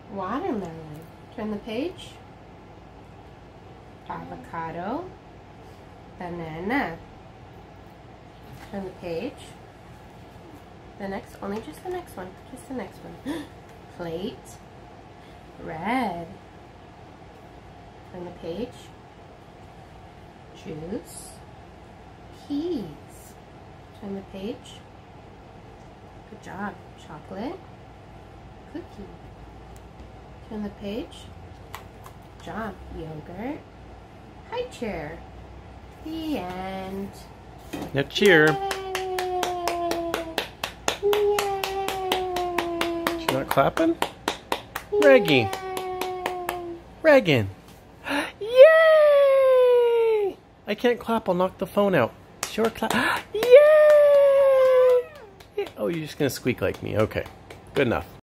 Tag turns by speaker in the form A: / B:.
A: Watermelon. Turn the page. Avocado. Banana. Turn the page. Just the next one. Just the next one. Plate. Red. Turn the page. Juice. Peas. Turn the page. Good job. Chocolate. Cookie. Turn the page. Good job. Yogurt. High chair. The end.
B: Now cheer.
A: Yay.
B: She's not clapping? Reggie. Reagan. Yay! I can't clap. I'll knock the phone out. Sure, clap. Yay! Oh, you're just going to squeak like me. Okay. Good enough.